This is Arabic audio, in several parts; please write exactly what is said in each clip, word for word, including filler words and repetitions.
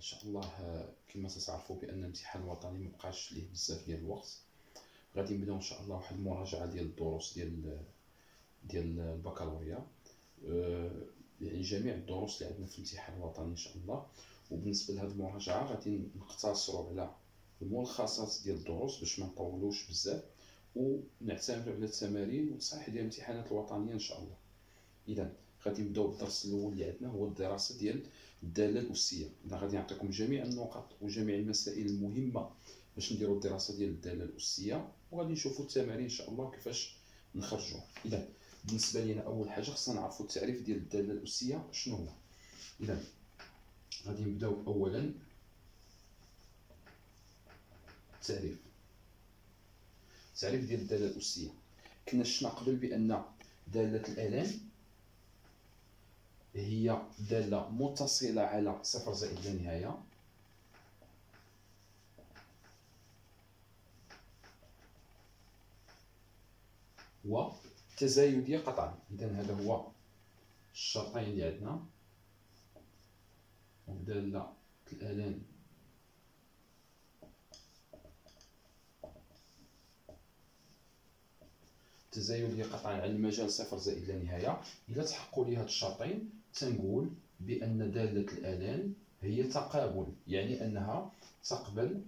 شاء الله. كما تعرفوا بان الامتحان الوطني مبقاش ليه بزاف ديال الوقت. غادي نبداو ان شاء الله واحد المراجعه ديال الدروس ديال ديال البكالوريا، يعني جميع الدروس اللي عندنا في الامتحان الوطني ان شاء الله. وبالنسبه لهذه المراجعه غادي نقتصروا على الملخصات ديال الدروس باش ما نطولوش بزاف، ونعتمدوا على التمارين والتصحيح ديال الامتحانات الوطنيه ان شاء الله. اذا غادي نبداو بالدرس الاول اللي عندنا، هو الدراسه ديال الداله الاسيه. اذا غادي نعطيكم جميع النقط وجميع المسائل المهمه باش نديروا الدراسه ديال الداله الاسيه، وغادي نشوفوا التمارين ان شاء الله كيفاش نخرجوها. اذا بالنسبه لينا اول حاجه خصنا نعرفوا التعريف ديال الداله الاسيه شنو هو. اذا غادي نبداو اولا التعريف. التعريف ديال الداله الاسيه، كنا شفنا قبل بان داله الالان هي داله متصله على صفر زائد لا نهايه، وتزايديه قطعا. اذا هذا هو الشرطين اللي عندنا. داله الالان تزايديه قطعا على المجال صفر زائد لا نهايه. اذا تحققوا لي هاد الشرطين تنقول بان داله الالان هي تقابل، يعني انها تقبل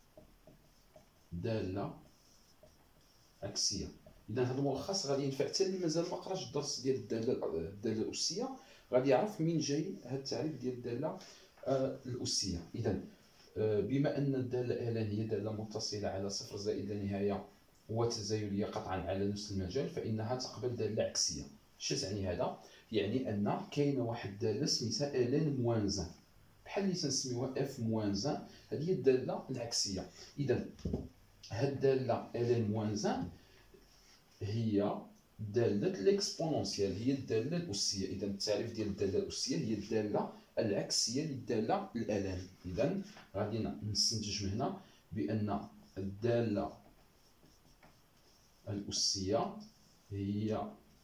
داله عكسيه. اذا هذا الملخص غادي ينفع حتى اللي مازال ما قراش الدرس ديال الداله الداله الاسيه، غادي يعرف منين جاي هذا التعريف ديال الداله آه الاسيه. اذا آه بما ان الداله الان هي داله متصله على صفر زائد لا نهايه وتزايديه قطعا على نفس المجال، فانها تقبل داله عكسيه. اش تعني هذا؟ يعني ان كاينه واحد الداله سميتها الان موانزان، بحال اللي تنسميوها اف موانزان، هذه هي الداله العكسيه. اذا هاد الداله الان موانزان هي داله الاكسبونونسيال، هي الداله الاسيه. اذا التعريف ديال الداله الاسيه هي الداله العكسيه للداله الالان. اذا غادي نستنتج من هنا بان الداله الاسيه هي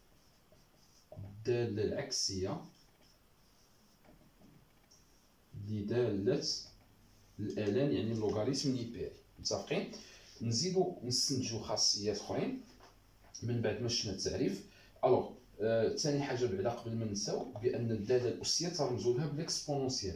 الداله العكسيه لداله الالان، يعني اللوغاريتم نيبيري. متفقين؟ نزيدو نستنتجو خاصيات اخرين من بعد ما شفنا التعريف. الوغ ثاني آه، حاجه بعدا قبل ما نساو بان الداله الاسيه ترمزوا لها بالاكسبونونسيال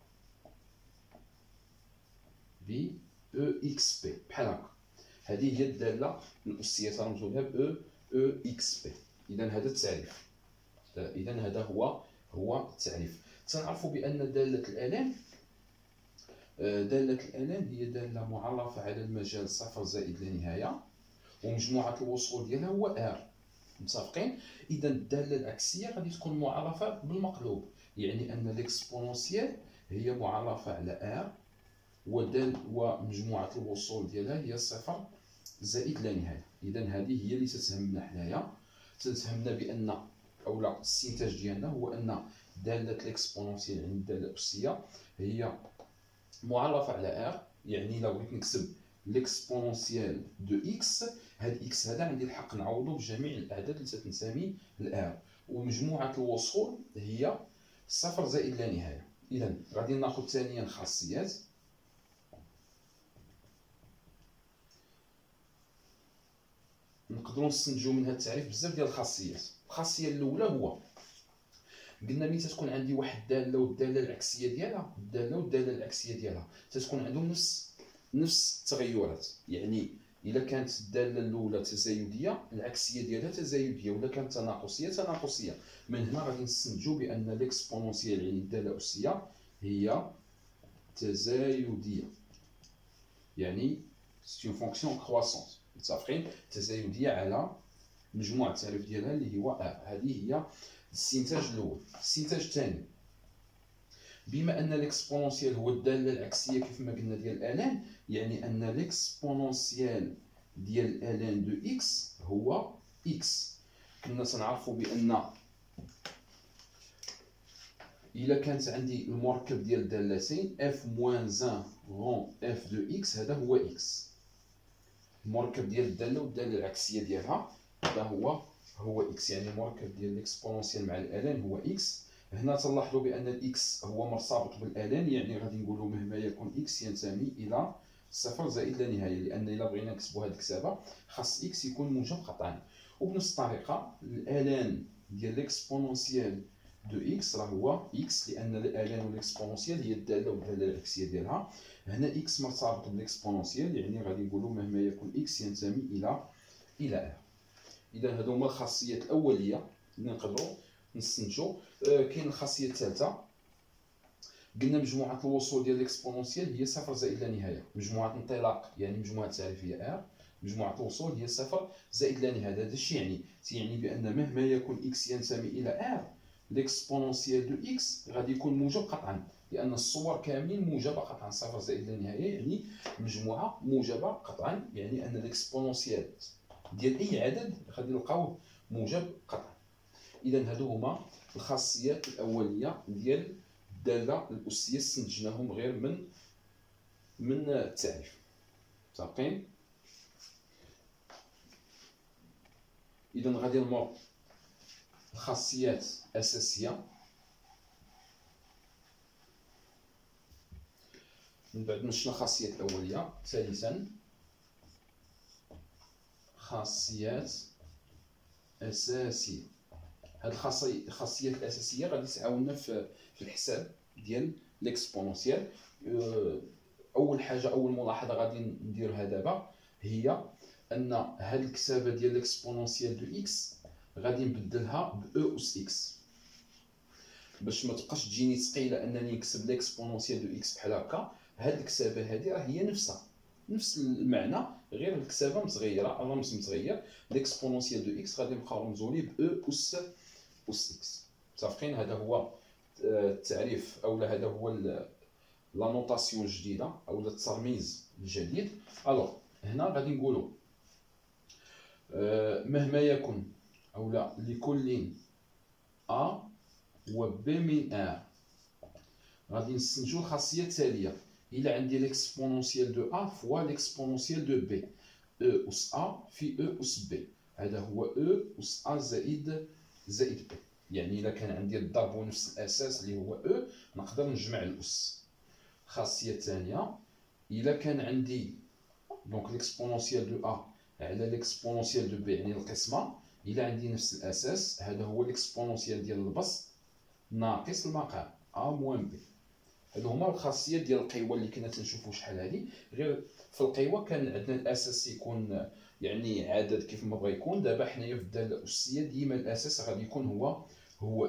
ب او اكس بي، بحال هكا. هذه هي الداله الاسيه ترمزوا لها ب او اكس بي. اذا هذا التعريف، اذا هذا هو هو التعريف. تنعرفوا بان داله الالان داله الالان هي داله معرفه على المجال صفر زائد لا نهايه، ومجموعه الوصول ديالها هو ار. متفقين؟ اذا الداله العكسيه غادي تكون معرفه بالمقلوب، يعني ان الاكسبونونسيال هي معرفه على ار، ودال ومجموعه الوصول ديالها هي صفر زائد لا نهايه. اذا هذه هي اللي تتهمنا حنايا. تتهمنا بان اولا الاستنتاج ديالنا هو ان داله الاكسبونونسيال يعني الداله الاسيه هي معرفه على ار، يعني لو بغيت نكتب ليكسبونونسيال دو اكس، هاد اكس هذا عندي الحق نعوضو بجميع الاعداد اللي تتنسمي الار، ومجموعه الوصول هي صفر زائد لا نهايه. اذا غادي ناخذ ثانيا خاصيات. نقدروا نستنتجوا من هذا التعريف بزاف ديال الخاصيات. الخاصيه الاولى هو قلنا ملي تتكون عندي واحد الداله والداله العكسيه ديالها، الداله والداله العكسيه ديالها تتكون عندهم نفس نفس التغيرات. يعني الا كانت الداله الاولى تزايديه العكسيه ديالها تزايديه، ولا كانت تناقصيه تناقصيه. من هنا غادي نستنتجوا بان الاكسبونونسيال يعني الداله الاسيه هي تزايديه، يعني سي اون فونكسيون كرواسونس. متفقين؟ تزايديه على مجموع التعريف ديالها اللي هو ا. هذه هي الاستنتاج الاول. الاستنتاج الثاني، بما ان الاكسبونونسيال هو الداله العكسيه كيف ما قلنا ديال الان، يعني ان الاكسبونونسيال ديال الان دو اكس هو اكس. كنا تنعرفوا بان الا كانت عندي المركب ديال الدالتين اف موان واحد غون اف دو اكس، هذا هو اكس. المركب ديال الداله والداله العكسيه ديالها هذا هو هو اكس، يعني المركب ديال الاكسبونونسيال مع الالان هو اكس. هنا تلاحظوا بان الاكس هو مرتبط بالالان، يعني غادي نقولوا مهما يكون اكس ينتمي الى صفر زائد لا نهايه، لان الا بغينا نكتبوا هذه الكتابه خاص اكس يكون موجب قطعا. وبنفس الطريقه الالان ديال ليكسبونونسيال دو اكس راه هو اكس، لان الالان والاكسبونونسيال هي الداله والداله العكسيه ديالها. هنا اكس مرتبط بالاكسبونونسيال، يعني غادي نقولوا مهما يكون اكس ينتمي الى الى ار. اذا هادو هما الخاصيات الاوليه اللي نقدروا نستنتجوا. آه كاين الخاصيه الثالثه، قلنا مجموعه الوصول ديال ليكسبونونسيال هي صفر زائد لا نهايه. مجموعه الانطلاق يعني مجموعه التعريفيه ار، مجموعه الوصول هي صفر زائد لا نهايه. هذا الشيء يعني تيعني بان مهما يكون اكس ينتمي الى ار، ليكسبونونسيال دو اكس غادي يكون موجب قطعا، لان الصور كاملين موجبه قطعا. صفر زائد لا نهايه يعني مجموعه موجبه قطعا، يعني ان ليكسبونونسيال ديال اي عدد غادي نلقاوه موجب قطعا. اذا هادو هما الخاصيات الاوليه ديال الداله الاسيه، استنتجناهم غير من من التعريف. متفقين؟ اذا غادي نمر الخاصيات اساسيه. من بعد ما شفنا الخاصيات الاوليه، ثالثا خاصيات اساسيه. هاد الخاصيات الاساسيه غادي تعاوننا في في الحساب ديال ليكسبونونسيال. اول حاجه اول ملاحظه غادي نديرها دابا هي ان هاد الكتابه ديال ليكسبونونسيال دو اكس غادي نبدلها ب او اس اكس، باش ما تبقاش تجيني ثقيله انني نكتب ليكسبونونسيال دو اكس بحال هكا. هاد الكتابه هادي راه هي نفسها نفس المعنى، غير الكتابه متغيره، الرمز متغير. ليكسبونونسيال دو اكس غادي نبقاو نرمزوا ليه ب او اس اس اكس. متفقين؟ هذا هو التعريف، او هذا هو لا نوطاسيون الجديده او الترميز الجديد. الوغ هنا غادي نقولوا مهما يكن او لا لكل ا و بي من ار، غادي نستنتجوا الخاصيه التاليه. الى عندي ليكسبونونسيال دو ا فوا ليكسبونونسيال دو بي، او اس ا في او اس بي، هذا هو او اس ا زائد زائد بي. يعني الا كان عندي الضرب ونفس الاساس اللي هو او، نقدر نجمع الاس. الخاصيه الثانيه، الا كان عندي دونك ليكسبونونسيال دو ا على ليكسبونونسيال دو بي يعني القسمه، الا عندي نفس الاساس، هذا هو ليكسبونونسيال ديال البسط ناقص المقام ا موان بي. هادو هما الخاصيات ديال القوه اللي كنا تنشوفوا شحال هادي. غير في القوه كان عندنا الاساس يكون يعني عدد كيف ما بغى يكون. دابا حنايا في الداله الاسيه ديما الاساس غادي يكون هو هو او.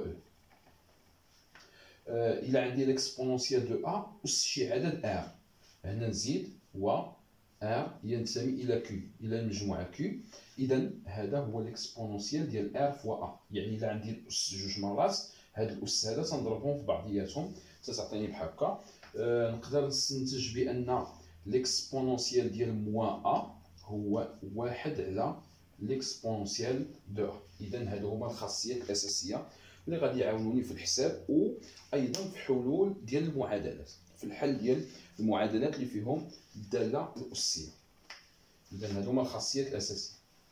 آه الى عندي ليكسبونونسيال دو ا اس شي عدد ار، هنا نزيد و ار ينتمي الى كيو، الى المجموعه كيو. اذا هذا هو ليكسبونونسيال ديال ار فوا ا، يعني الا عندي الاس جوج مرات، هاد الاس هذا تنضربهم في بعضياتهم تعطيني بحال هكا. آه نقدر نستنتج بان ليكسبونونسيال ديال موا ا هو واحد على ليكسبونونسيال دو ا. اذا هادو هما الخاصيات الاساسيه اللي غادي يعاونوني في الحساب، وايضا في حلول ديال المعادلات، في الحل ديال المعادلات اللي فيهم الداله الاسيه. اذا هادو هما الخاصيات الاساسيه.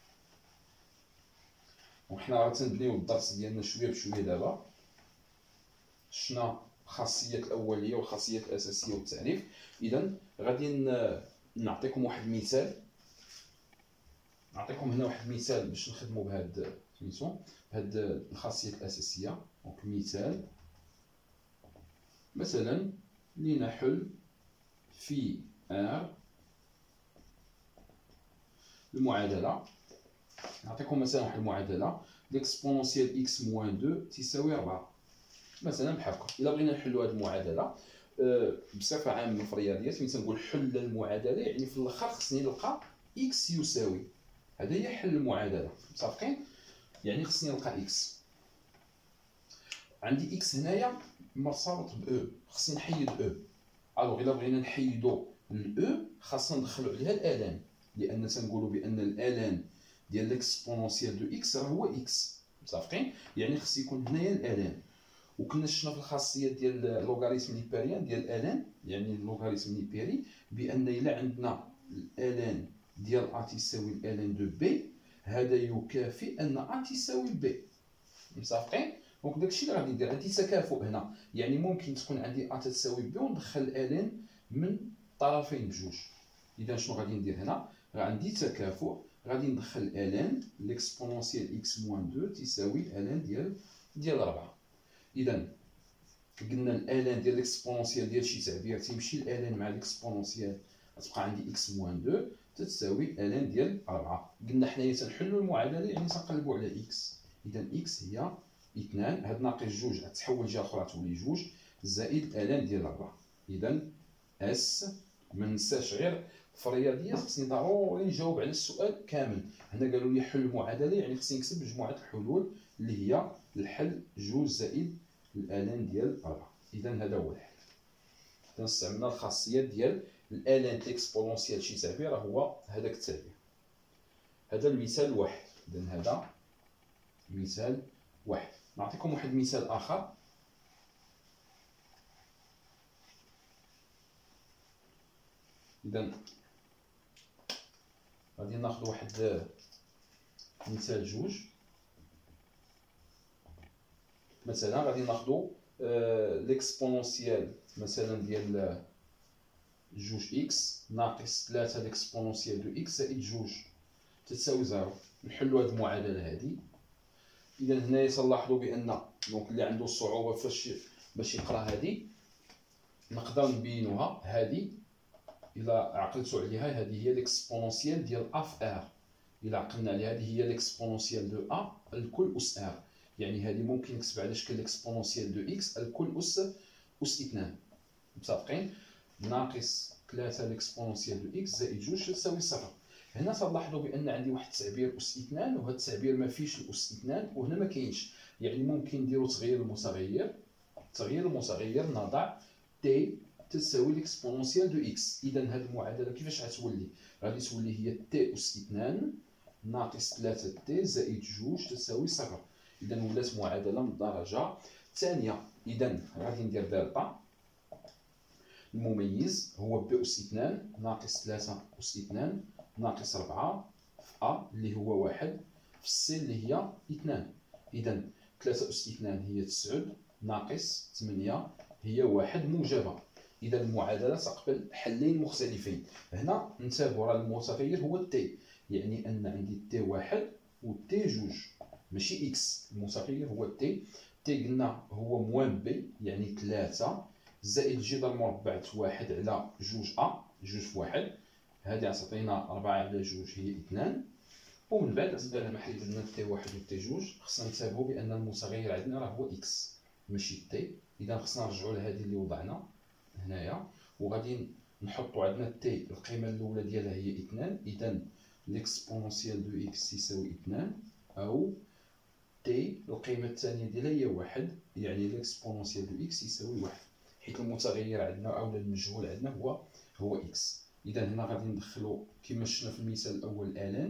وحنا راه تنبنيو الدرس ديالنا شويه بشويه دابا. شفنا الخاصيات الاوليه والخاصيات الاساسيه والتعريف. اذا غادي نعطيكم واحد المثال، نعطيكم هنا واحد المثال باش نخدموا بهاد سميتو بهاد الخاصيات الاساسيه. دونك مثال مثلا لنحل في ار المعادله. نعطيكم مثلا واحد المعادله ليكسبونونسيال اكس موان اثنين تساوي أربعة مثلا بحال هكا. الا بغينا نحلوا هذه المعادله أه بصفه عامه في الرياضيات، ملي تنقول حل المعادله يعني في الاخر خصني نلقى اكس يساوي، هذا هي حل المعادله. متفقين؟ يعني خصني نلقى اكس. عندي اكس هنايا مرتبط ب او، خصني نحيد او. الوغ الا بغينا نحيدو الاو خاصنا ندخلو عليها الالان، لان تنقولوا بان الالان ديال ليكسبونونسيال دو اكس راه هو اكس. متفقين؟ يعني خص يكون هنايا الالان. وكنا شفنا في الخاصيه ديال لوغاريتم نيبيريان ديال الان، يعني اللوغاريتم نيبيري، بان الا عندنا الالان ديال ا تساوي الالان دو بي، هذا يكافئ ان ا تساوي بي. متفقين؟ دونك داكشي اللي غادي ندير. عندي تكافؤ هنا، يعني ممكن تكون عندي ا تساوي بي وندخل الان من طرفين بجوج. اذا شنو غادي ندير هنا؟ عندي تكافؤ، غادي ندخل الان ليكسبونونسيال اكس موان اثنين تساوي الان ديال ديال أربعة. اذا قلنا الان ديال ليكسبونونسيال ديال شي تعبير تيمشي الان مع ليكسبونونسيال، غتبقى عندي اكس موان اثنين تتساوي الان ديال أربعة. قلنا حنايا تنحلوا المعادله يعني تنقلبوا على اكس. اذا اكس هي اثنان، هاد ناقص جوج غتحول جهه اخرى تولي جوج زائد الان ديال أربعة. اذا اس ما ننساش غير في الرياضيات خصني ضروري نجاوب على السؤال كامل. هنا قالوا لي حل المعادله يعني خصني نكتب مجموعه الحلول اللي هي الحل جوج زائد الالان ديال أربعة. اذا هذا هو الحل. اذا استعملنا الخاصيه ديال الالان اكسبونونسيال شي تعبير هو هذاك التعبير. هذا المثال واحد. اذا هذا مثال واحد. نعطيكم واحد المثال اخر. اذا غادي ناخذ واحد مثال جوج. مثلا غادي ناخذ ليكسبونونسيال مثلا ديال جوج اكس ناقص ثلاثة ليكسبونونسيال دو اكس زائد جوج تساوي زيرو. نحلوا هذه المعادله هذه. اذا هنايا تلاحظوا بان دونك اللي عنده صعوبه فاش باش يقرا هذه نقدر نبينوها. هذه الا عقلتوا عليها هذه هي ليكسبونونسيال ديال ا في ار. الا عقلنا عليها هذه هي ليكسبونونسيال دو ا الكل اس ار، يعني هذه ممكن نكتب على شكل ليكسبونونسيال دو اكس الكل اس اس اثنان. متفقين؟ ناقص ثلاثة ليكسبونونسيال دو اكس زائد جوج تساوي صفر. هنا تلاحظوا بان عندي واحد التعبير اس اثنان وهذا التعبير ما فيش الاس اثنان وهنا ما كاينش، يعني ممكن نديروا تغيير المتغير. تغيير المتغير نضع تي تساوي ليكسبونونسيال دو اكس. اذا هذه المعادله كيفاش غتولي؟ غادي تولي هي تي اس اثنان ناقص ثلاثة تي زائد جوج تساوي صفر. اذا ولات معادله من الدرجه الثانيه. اذا غادي ندير دلتا المميز هو بي اس اثنان ناقص ثلاثة اس اثنان ناقص أربعة في ا اللي هو واحد في سي اللي هي اثنان. اذا ثلاثة اس اثنان هي تسعة ناقص ثمانية هي واحد موجبه. اذا المعادله تقبل حلين مختلفين. هنا انتبهوا راه المتغير هو التي، يعني ان عندي تي واحد وتي جوج ماشي اكس. المتغير هو التي. تي قلنا هو موان بي يعني ثلاثة زائد الجذر المربع واحد على جوج ا جوج في واحد. هذه غتعطينا أربعة على جوج هي اثنان. ومن بعد بدل ما حيت لنا تي واحد و تي جوج خصنا ننتبهوا بان المتغير عندنا راه هو اكس ماشي تي. اذا خصنا نرجعوا لهذه اللي وضعنا هنايا وغادي نحطوا عندنا تي القيمه الاولى ديالها هي اثنان. اذا ليكسبونونسيال دو اكس يساوي اثنان او تي القيمه الثانيه ديالها هي واحد، يعني ليكسبونونسيال دو اكس يساوي واحد حيت المتغير عندنا او المجهول عندنا هو هو اكس. اذا هنا غادي ندخلوا كما شفنا في المثال الاول الان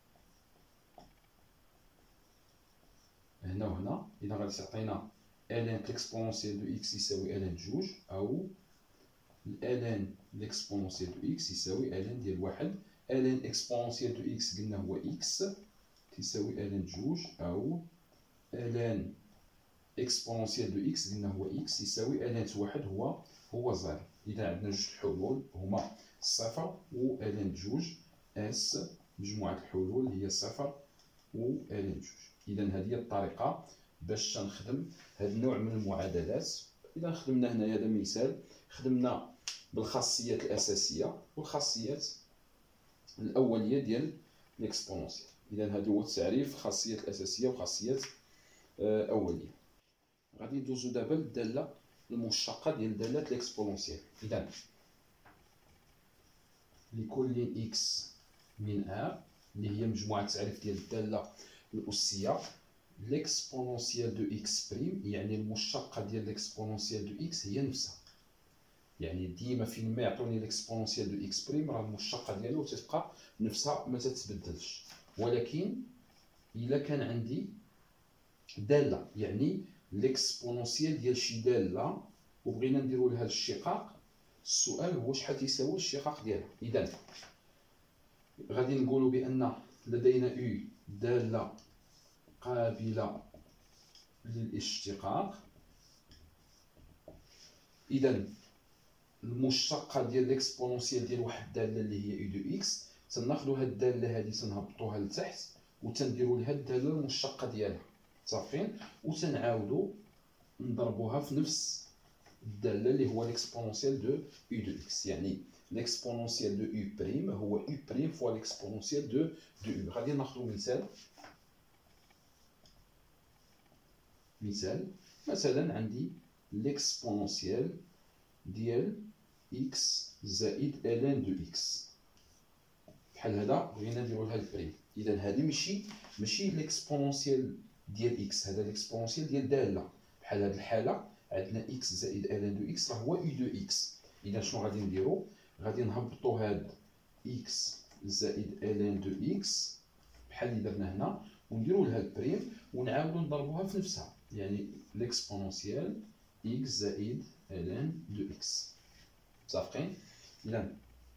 هنا وهنا. اذا غادي تعطينا الان ليكسبونونسيال دو اكس يساوي الان جوج او الان ليكسبونونسيال دو اكس يساوي الان ديال واحد. الان اكسبونونسيال دو اكس قلنا هو اكس تساوي الان جوج او الان اكسبونونسيال دو اكس قلنا هو اكس يساوي الان واحد هو هو زيرو. اذا عندنا جوج الحلول هما صفر و الان جوج اس مجموعه الحلول هي صفر و الان جوج. اذا هذه هي الطريقه باش تنخدم هذا النوع من المعادلات. اذا خدمنا هنا هذا مثال خدمنا بالخاصيات الاساسيه والخاصيات الاوليه ديال ليكسبونونسيال. اذا هذا هو التعريف الخاصيات الاساسيه وخاصيات اوليه. غادي ندوزو دابا للداله المشتقه ديال داله ليكسبونونسيال. اذا لكل اكس من ا اللي هي مجموعه التعريف ديال الداله الاسيه ليكسبونونسيال دو اكس بريم، يعني المشتقه ديال ليكسبونونسيال دو اكس هي نفسها. يعني ديما فين ما يعطوني ليكسبونونسيال دو اكس بريم راه المشتقه ديالو تتبقى نفسها ما تتبدلش. ولكن الا كان عندي داله يعني ليكسبونونسيال ديال شي داله وبغينا نديرو لها الاشتقاق، السؤال هو شحال تيساوي الاشتقاق ديالها. اذا غادي نقولوا بان لدينا او داله قابله للاشتقاق. اذا المشتقه ديال ليكسبونونسيال ديال واحد الداله اللي هي اي دو اكس، تناخذوا هاد الداله هذه تنهبطوها لتحت وتنديروا لها الداله المشتقه ديالها، متفقين؟ وتنعاودوا نضربوها في نفس الداله اللي هو ليكسبونونسيال دو اي دو اكس. يعني ليكسبونونسيال دو يو بريم هو يو بريم فوا ليكسبونونسيال دو دو يو. غادي ناخذوا مثال. مثال مثلا عندي ليكسبونونسيال ديال اكس زائد الان دو اكس، بحال هذا بغينا نديرو لها البريم. اذا هذه ماشي ماشي ليكسبونونسيال ديال اكس، هذا ليكسبونونسيال ديال داله. بحال هذه الحاله عندنا اكس زائد الان دو اكس راه هو اي دو اكس. اذا شنو غادي نديرو؟ غادي نهبطو هاد اكس زائد الان دو اكس بحال اللي درنا هنا ونديرو لها البريم ونعاودو نضربوها في نفسها، يعني ليكسبونونسيال اكس زائد الان دو اكس. متفقين؟ اذا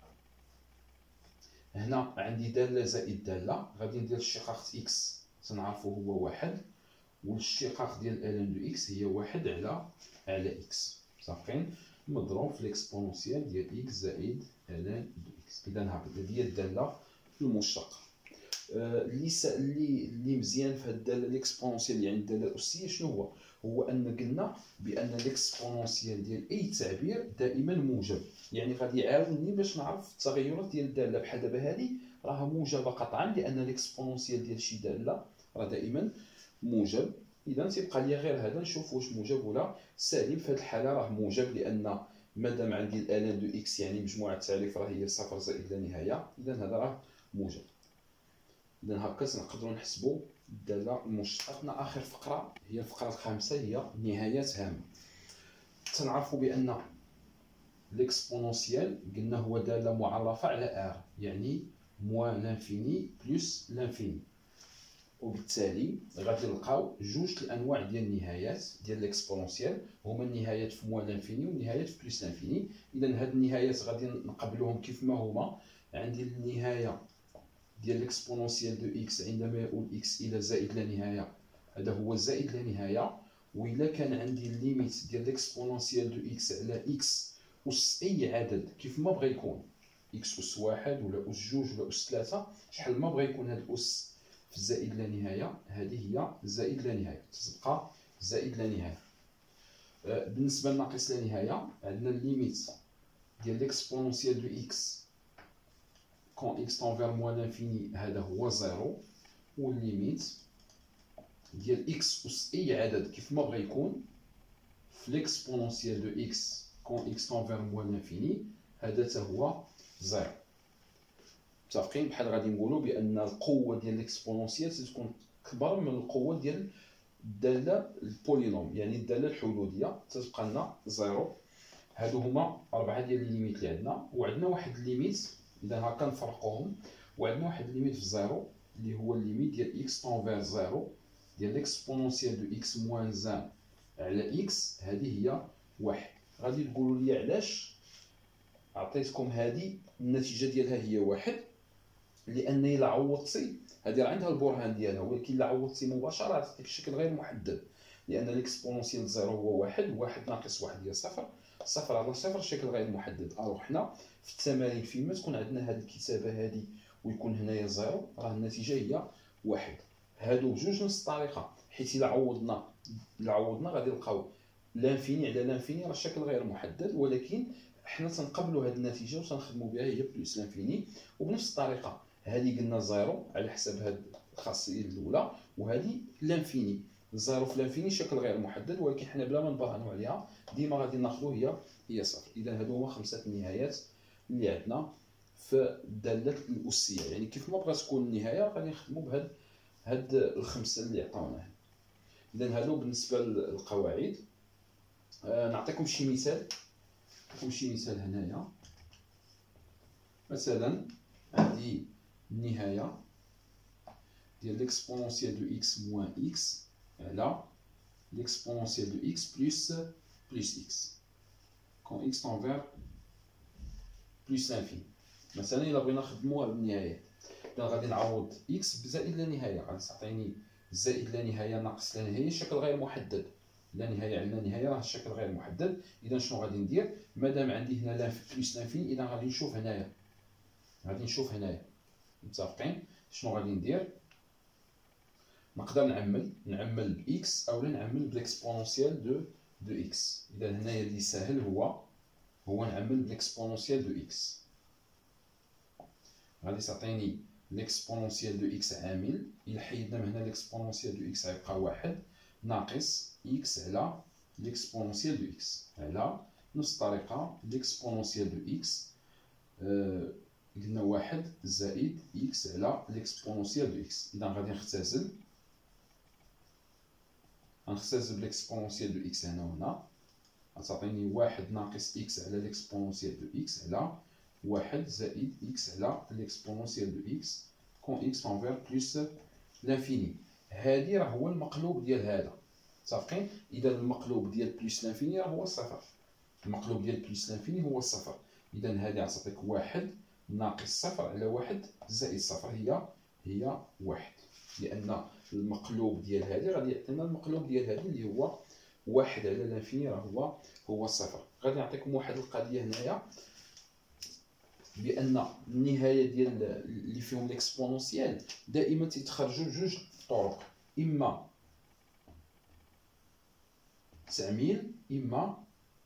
هنا عندي داله زائد داله، غادي ندير الشقاق اكس تنعرفو هو واحد، والاشتقاق ديال الان دو اكس هي واحد على على اكس، متفقين؟ مضروب في ليكسبونونسيال ديال اكس زائد الان دو اكس. اذا هكذا هي الداله المشتقه. اللي آه اللي اللي مزيان في هاد الداله ليكسبونونسيال يعني الداله الاسيه شنو هو؟ هو ان قلنا بان ليكسبونونسيال ديال اي تعبير دائما موجب، يعني غادي يعاونني باش نعرف التغيرات ديال الداله. بحال دابا هذه راه موجبه قطعا لان ليكسبونونسيال ديال شي داله راه دائما موجب. اذا تيبقى لي غير هذا نشوف واش موجب ولا سالب. في هذه الحاله راه موجب لان مادام عندي الان دو اكس يعني مجموعه التعريف راه هي صفر زائد لا نهايه، اذا هذا راه موجب. اذا هكا نقدروا نحسبوا الداله المشتقه. اخر فقره هي الفقره الخامسه، هي نهايات هامه. تنعرفوا بان ليكسبونونسيال قلنا هو داله معرفه على ار، يعني موان لانفيني بلس لانفيني، وبالتالي غادي نلقاو جوج الانواع ديال النهايات ديال ليكسبونونسيال، هما النهايات في موان لانفيني والنهايات في بلس لانفيني. اذا هاد النهايات غادي نقبلوهم كيف ما هما. عندي النهايه ديال ليكسبونونسيال دو اكس عندما يؤول اكس الى زائد لا نهايه، هذا هو زائد لا نهايه. وإلا كان عندي الليميت ديال ليكسبونونسيال دو اكس على اكس أس أي عدد كيف ما بغى يكون، اكس أس واحد ولا أس جوج ولا أس ثلاثة، شحال ما بغى يكون هاد الأس في زائد لا نهاية، هذه هي زائد لا نهاية، تتبقى زائد لا نهاية. أه بالنسبة لناقص لا نهاية عندنا الليميت ديال ليكسبونونسيال دو اكس كون اكس تنفير موان لانفيني، هذا هو زيرو. والليميت ديال اكس أس أي عدد كيف ما بغى يكون في ليكسبونونسيال دو اكس كون اكس تنفير موان لانفيني، هذا حتى هو زيرو. متفقين؟ بحال غادي نقولوا بان القوه ديال ليكسبونونسيال تكون كبر من القوه ديال الداله البولينوم، يعني الداله الحدوديه تتبقى لنا زيرو. هادو هما اربعه ديال الليميت اللي عندنا، وعندنا واحد الليميت اذا هكا نفرقوهم. وعندنا واحد الليميت في زيرو اللي هو الليميت ديال اكس تنفير زيرو ديال ليكسبونونسيال دو اكس موان زان على اكس، هذه هي واحد. غادي تقولوا لي علاش عطيتكم هذه النتيجه ديالها هي واحد؟ لان الا عوضتي هذه راه عندها البرهان ديالها، ولكن الا عوضتي مباشره عطيك الشكل غير محدد، لان ليكسبونونسيال زيرو هو واحد، واحد ناقص واحد هي صفر، صفر على صفر شكل غير محدد. الوغ حنا في التمارين فيما تكون عندنا هذه الكتابه هذه ويكون هنايا زيرو، راه النتيجه هي واحد. هادو بجوج نفس الطريقه، حيت الا عوضنا الا عوضنا غادي نلقاو لانفيني على لانفيني راه الشكل غير محدد، ولكن حنا تنقبلوا هذه النتيجه وتنخدموا بها هي بلس لانفيني. وبنفس الطريقه هذه قلنا زيرو على حسب هذه الخاصيه الاولى، وهذه لانفيني. زيرو في لانفيني شكل غير محدد، ولكن حنا بلا ما نبرهنوا عليها ديما غادي ناخذوا هي هي صفر. اذا هادو هما خمسه النهايات اللي عندنا في الداله الاسيه، يعني كيف ما بغات تكون النهايه غادي نخدموا بهاد هاد الخمسه اللي عطاونا. اذا هادو بالنسبه للقواعد. آه نعطيكم شي مثال، نعطيكم شي مثال هنايا. مثلا عندي النهايه ديال ليكسبونونسيال دو اكس موان اكس على ليكسبونونسيال دو اكس بلس بلس اكس كون اكس تنفير بلس لانفيني. مثلا الا بغينا نخدموها بالنهايه، اذا غادي نعوض اكس بزائد لا نهايه غادي تعطيني زائد لا نهايه ناقص لا نهايه شكل غير محدد. لا نهايه على لا نهايه راه الشكل غير محدد. اذا شنو غادي ندير؟ مادام عندي هنا لا بلس لانفيني، اذا غادي نشوف هنايا غادي نشوف هنايا متفقين شنو غادي ندير؟ نقدر نعمل نعمل باكس اولا نعمل بالاكسبونونسيال دو دو اكس. اذا هنايا اللي ساهل هو هو نعمل بالاكسبونونسيال دو اكس. غادي تعطيني ليكسبونونسيال دو اكس عامل، الا حيدنا من هنا ليكسبونونسيال دو اكس غيبقى واحد ناقص اكس على ليكسبونونسيال دو اكس. على نفس الطريقه ليكسبونونسيال دو اكس آه قلنا واحد زائد اكس على ليكسبونونسيال دو اكس. اذا غادي نختزل غنختزل بليكسبونونسيال دو اكس هنا وهنا، غتعطيني واحد ناقص اكس على ليكسبونونسيال دو اكس على واحد زائد اكس على ليكسبونونسيال دو اكس كون اكس انفير بلس لانفيني. هادي راه هو المقلوب ديال هذا متفقين. اذا المقلوب ديال بلس لانفيني راه هو الصفر، المقلوب ديال بلس لانفيني هو الصفر. اذا هادي غتعطيك واحد ناقص صفر على واحد زائد صفر هي هي واحد، لان المقلوب ديال هادي غادي يعطينا المقلوب ديال هادي اللي هو واحد على لانفيني راه هو هو الصفر. غادي نعطيكم واحد القضيه هنايا بان النهايه ديال اللي فيهم ليكسبونونسيال دائما تيتخرجوا جوج طرق، اما تعميل اما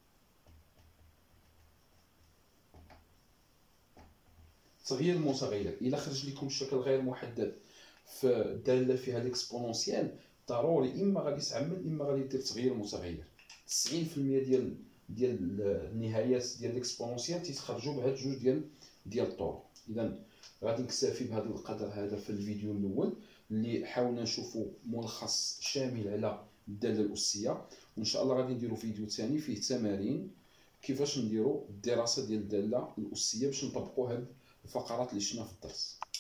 تغيير المتغير. الا خرج لكم الشكل غير محدد في داله فيها ليكسبونونسيال ضروري اما غادي تعمل اما غادي دير تغيير المتغير. تسعين في المية ديال ديال النهايات ديال ليكسبونونسيال تيتخرجوا بهاد جوج ديال ديال الطرق. اذا غادي نكتفي بهذا القدر هذا في الفيديو الاول اللي حاولنا نشوفوا ملخص شامل على الداله الاسيه، وان شاء الله غادي نديروا فيديو ثاني فيه تمارين كيفاش نديروا الدراسه ديال الداله الاسيه باش نطبقوا هاد الفقرات اللي شفنا في الدرس.